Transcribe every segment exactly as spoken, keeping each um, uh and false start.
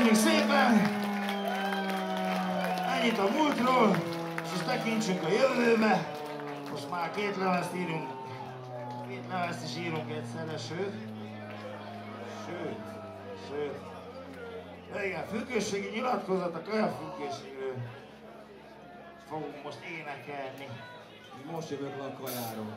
Köszönjük szépen! Ennyit a múltról, és most tekintsünk a jövőbe. Most már két lemezt írunk, két lemezt is írunk egyszerre, sőt, sőt, sőt. De igen, függőségi nyilatkozat, a kajafüggőségről fogunk most énekelni. Most jövök le a kajáról.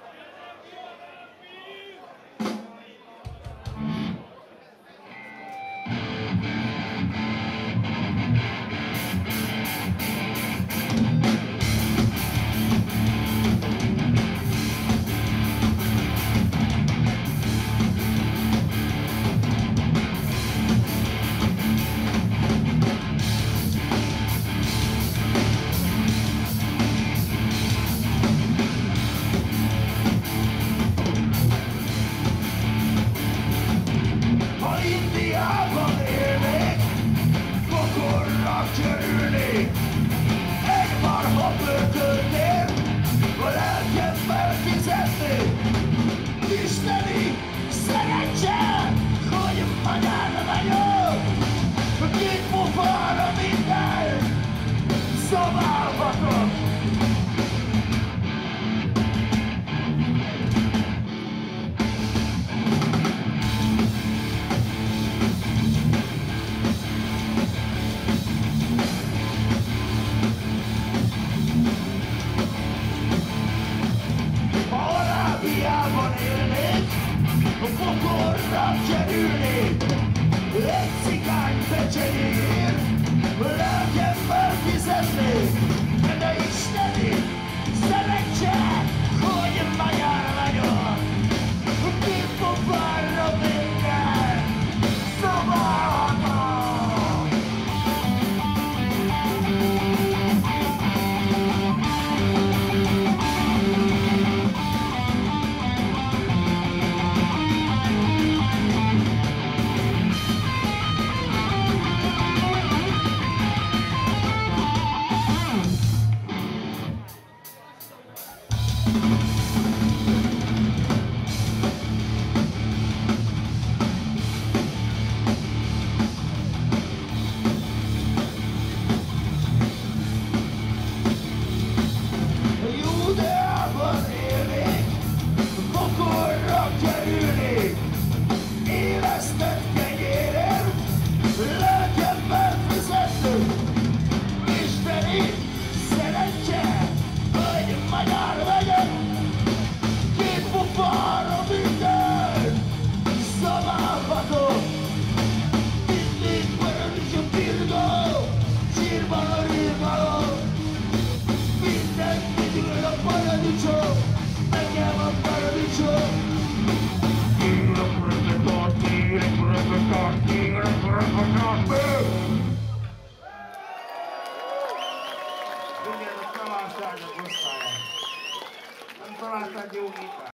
Isteni szerencse, hogy magyar vagyok, két pofára minden szabálhatok. A pokorra kerülnék, egy cigány pecsenyéért, lelkemmel fizetnék, de isteni szerencse, hogy magyar vagyok, két pofára minden szabadon. Nem találták jó gitár.